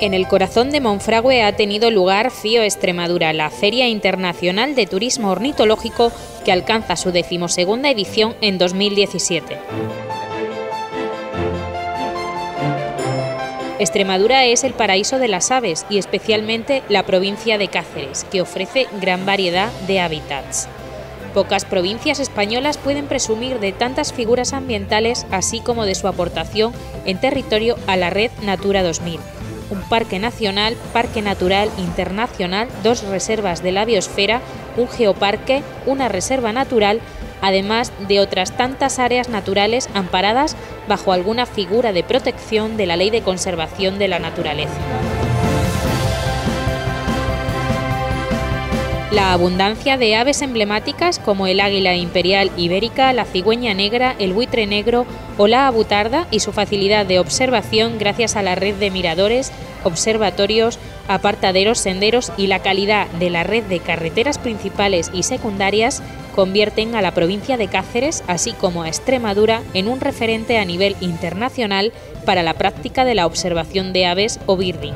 En el corazón de Monfragüe ha tenido lugar FIO Extremadura, la Feria Internacional de Turismo Ornitológico que alcanza su 12ª edición en 2017. Extremadura es el paraíso de las aves y especialmente la provincia de Cáceres, que ofrece gran variedad de hábitats. Pocas provincias españolas pueden presumir de tantas figuras ambientales, así como de su aportación en territorio a la red Natura 2000. Un parque nacional, parque natural internacional, 2 reservas de la biosfera, un geoparque, una reserva natural, además de otras tantas áreas naturales amparadas bajo alguna figura de protección de la Ley de Conservación de la Naturaleza. La abundancia de aves emblemáticas como el águila imperial ibérica, la cigüeña negra, el buitre negro o la abutarda y su facilidad de observación gracias a la red de miradores, observatorios, apartaderos, senderos y la calidad de la red de carreteras principales y secundarias convierten a la provincia de Cáceres, así como a Extremadura, en un referente a nivel internacional para la práctica de la observación de aves o birding.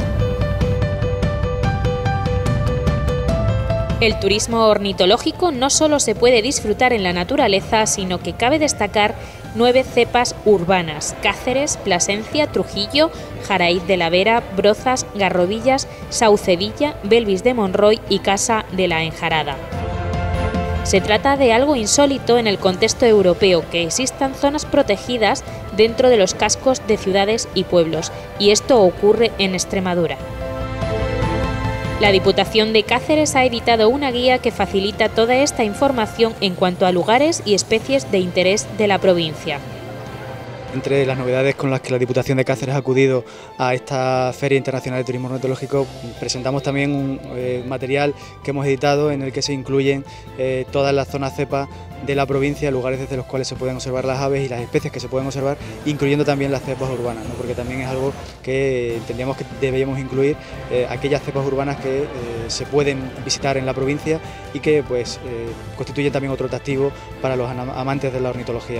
El turismo ornitológico no solo se puede disfrutar en la naturaleza, sino que cabe destacar 9 cepas urbanas: Cáceres, Plasencia, Trujillo, Jaraíz de la Vera, Brozas, Garrovillas, Saucedilla, Belvis de Monroy y Casa de la Enjarada. Se trata de algo insólito en el contexto europeo, que existan zonas protegidas dentro de los cascos de ciudades y pueblos, y esto ocurre en Extremadura. La Diputación de Cáceres ha editado una guía que facilita toda esta información en cuanto a lugares y especies de interés de la provincia. Entre las novedades con las que la Diputación de Cáceres ha acudido a esta Feria Internacional de Turismo Ornitológico, presentamos también un material que hemos editado en el que se incluyen todas las zonas cepa de la provincia, lugares desde los cuales se pueden observar las aves y las especies que se pueden observar, incluyendo también las cepas urbanas, ¿no? Porque también es algo que entendíamos que deberíamos incluir, aquellas cepas urbanas que se pueden visitar en la provincia y que pues constituyen también otro atractivo para los amantes de la ornitología.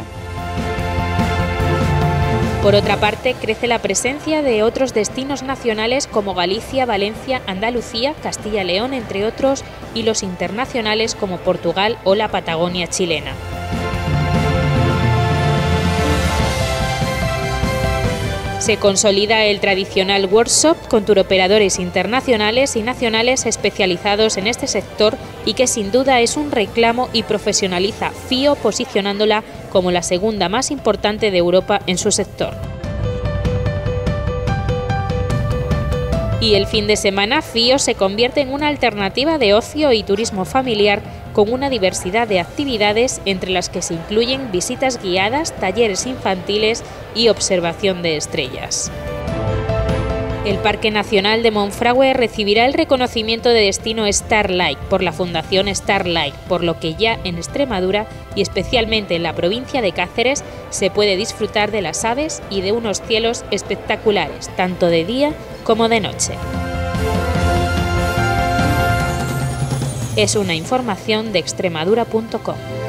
Por otra parte, crece la presencia de otros destinos nacionales como Galicia, Valencia, Andalucía, Castilla y León, entre otros, y los internacionales como Portugal o la Patagonia chilena. Se consolida el tradicional workshop con turoperadores internacionales y nacionales especializados en este sector y que sin duda es un reclamo y profesionaliza FIO, posicionándola como la segunda más importante de Europa en su sector. Y el fin de semana FIO se convierte en una alternativa de ocio y turismo familiar con una diversidad de actividades entre las que se incluyen visitas guiadas, talleres infantiles y observación de estrellas. El Parque Nacional de Monfragüe recibirá el reconocimiento de destino Starlight por la Fundación Starlight, por lo que ya en Extremadura y especialmente en la provincia de Cáceres se puede disfrutar de las aves y de unos cielos espectaculares, tanto de día como de noche. Es una información de extremadura.com.